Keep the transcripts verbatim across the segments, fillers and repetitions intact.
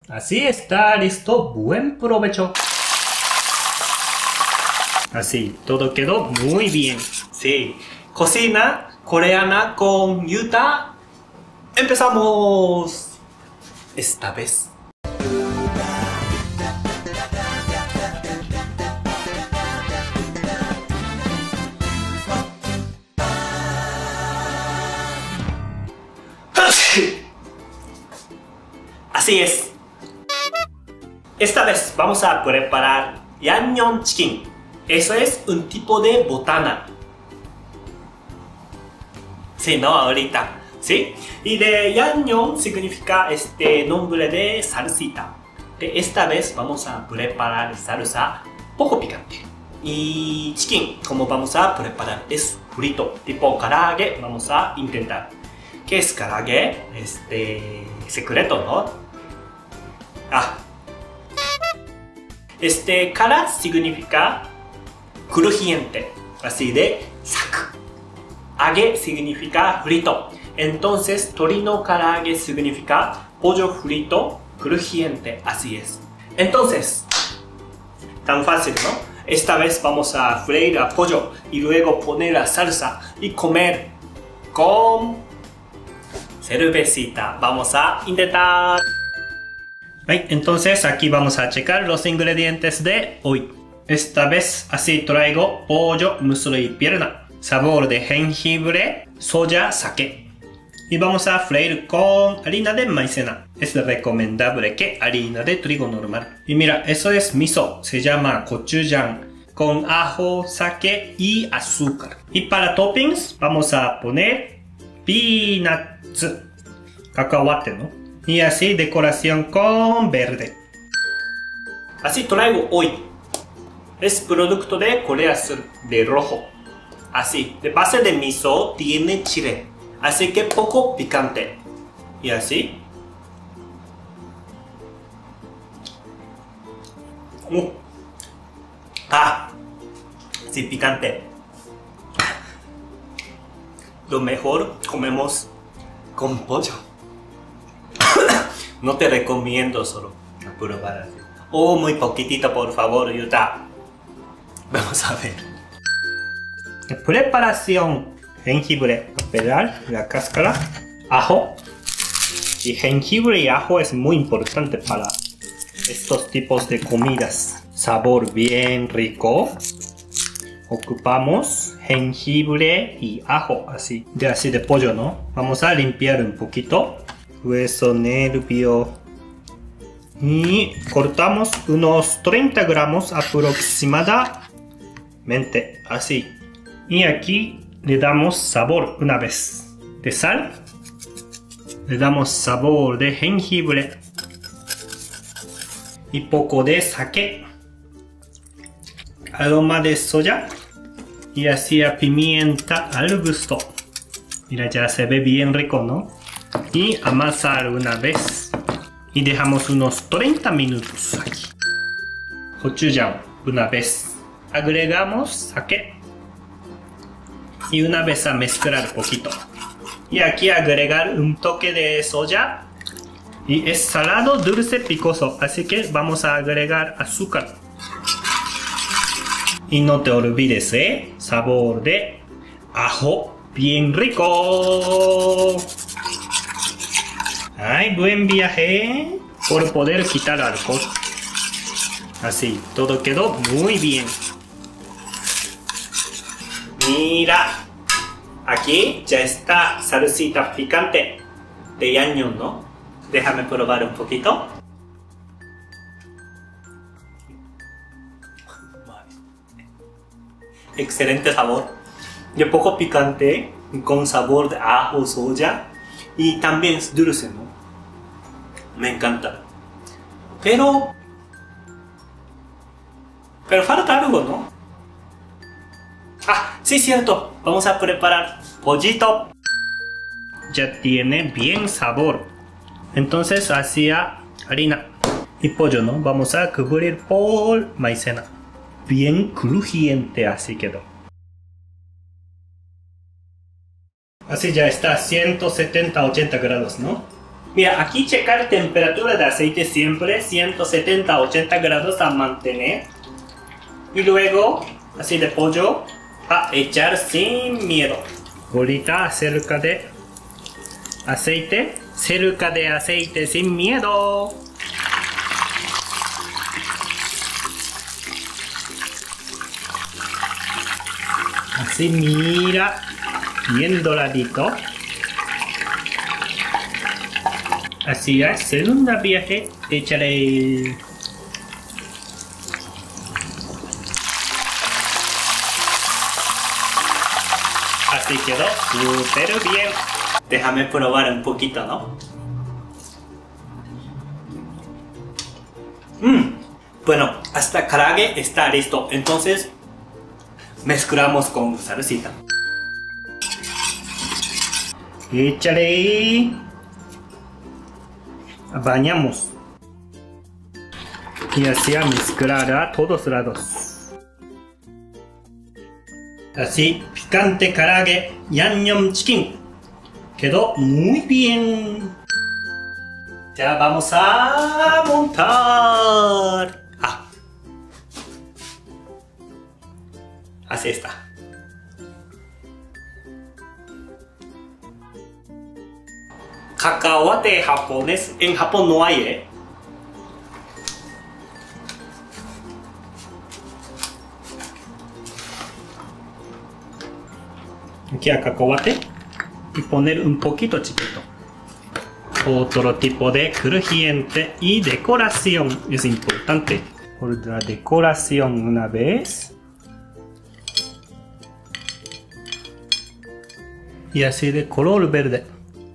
Así está listo. Buen provecho. Así, todo quedó muy bien. Sí, cocina coreana con Yuta. ¡Empezamos! Esta vez. Así es. Esta vez vamos a preparar Yangyeom Chicken. Eso es un tipo de botana. Sí, no, ahorita. ¿Sí? Y de Yangyeom significa este nombre de salsita. De esta vez vamos a preparar salsa poco picante. Y chicken, como vamos a preparar, es frito. Tipo karaage, vamos a intentar. ¿Qué es karaage? Este... secreto, ¿no? Ah. Este, kara significa crujiente, así de sac. Age significa frito. Entonces, torino karaage significa pollo frito crujiente, así es. Entonces, tan fácil, ¿no? Esta vez vamos a freír el pollo y luego poner la salsa y comer con cervecita. Vamos a intentar. Entonces aquí vamos a checar los ingredientes de hoy. Esta vez así traigo pollo, muslo y pierna, sabor de jengibre, soya, sake. Y vamos a freír con harina de maicena. Es recomendable que harina de trigo normal. Y mira, eso es miso, se llama gochujang, con ajo, sake y azúcar. Y para toppings vamos a poner peanuts, cacahuate, ¿no? Y así decoración con verde. Así traigo hoy. Es producto de Corea Sur, de rojo. Así, de base de miso tiene chile. Así que poco picante. Y así. Uh. Ah, sí, picante. Lo mejor comemos con pollo. No te recomiendo solo probar así. Oh, muy poquitito, por favor, Yuta. Vamos a ver. Preparación. Jengibre, pelar, la cáscara, ajo. Y jengibre y ajo es muy importante para estos tipos de comidas. Sabor bien rico. Ocupamos jengibre y ajo, así. De así de pollo, ¿no? Vamos a limpiar un poquito. Hueso, nervio. Y cortamos unos treinta gramos aproximadamente, así. Y aquí le damos sabor una vez de sal. Le damos sabor de jengibre. Y poco de sake. Aroma de soya. Y así a pimienta al gusto. Mira, ya se ve bien rico, ¿no? Y amasar una vez. Y dejamos unos treinta minutos aquí. Gochujang una vez. Agregamos sake. Y una vez a mezclar poquito. Y aquí agregar un toque de soya. Y es salado, dulce, picoso. Así que vamos a agregar azúcar. Y no te olvides, ¿eh? Sabor de ajo bien rico. Ay, buen viaje por poder quitar alcohol. Así, todo quedó muy bien. Mira, aquí ya está salsita picante de Yangyeom, ¿no? Déjame probar un poquito. Excelente sabor. De poco picante, con sabor de ajo, soya. Y también es dulce, ¿no? Me encanta. Pero... Pero falta algo, ¿no? Ah, sí, cierto. Vamos a preparar pollito. Ya tiene bien sabor. Entonces hacía harina y pollo, ¿no? Vamos a cubrir por maicena. Bien crujiente, así quedó. Así ya está, ciento setenta a ochenta grados, ¿no? Mira, aquí checar temperatura de aceite siempre ciento setenta a ochenta grados a mantener. Y luego, así de pollo, a echar sin miedo. Ahorita cerca de aceite, cerca de aceite sin miedo. Así mira, bien doradito. Así es, segunda viaje, échale. Así quedó súper bien. Déjame probar un poquito, ¿no? Mmm, bueno, hasta karaage está listo, entonces mezclamos con salsita. Échale. Bañamos. Y así a mezclar a todos lados. Así, picante karaage, Yam-Yam chicken. Quedó muy bien. Ya vamos a montar. Ah. Así está. Cacahuate japonés. En Japón no hay, ¿eh? Aquí a cacahuate y poner un poquito chiquito. Otro tipo de crujiente y decoración es importante. Por la decoración una vez. Y así de color verde.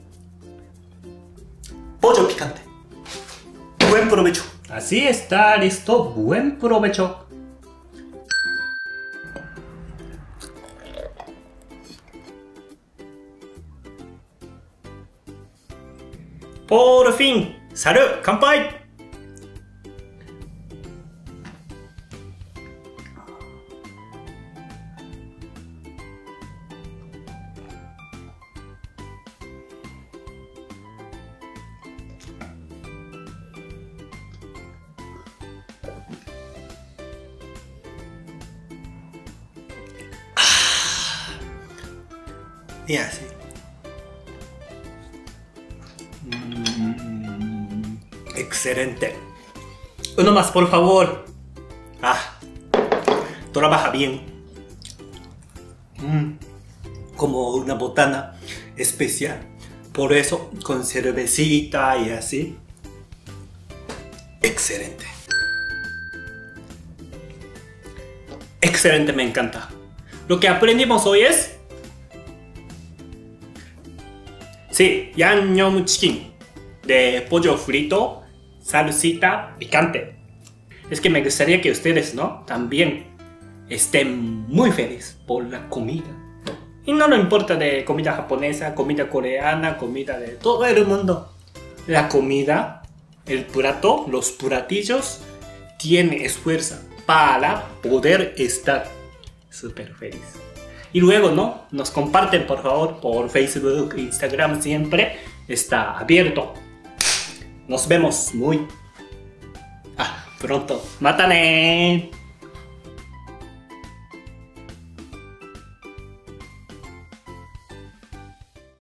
Pollo picante. Buen provecho. Así está listo. Buen provecho. Por fin. ¡Salud! ¡Kanpai! Y así. Mm, excelente. Uno más, por favor. Ah, trabaja bien. Mm, como una botana especial. Por eso, con cervecita y así. Excelente. Excelente, me encanta. Lo que aprendimos hoy es... Sí, Yam-Yam chicken de pollo frito, salsita picante. Es que me gustaría que ustedes, ¿no? También estén muy felices por la comida. Y no nos importa de comida japonesa, comida coreana, comida de todo el mundo. La comida, el plato, los platillos, tiene esfuerzo para poder estar súper feliz. Y luego, ¿no? Nos comparten, por favor, por Facebook, Instagram, siempre está abierto. Nos vemos muy ah, pronto. ¡Mátane!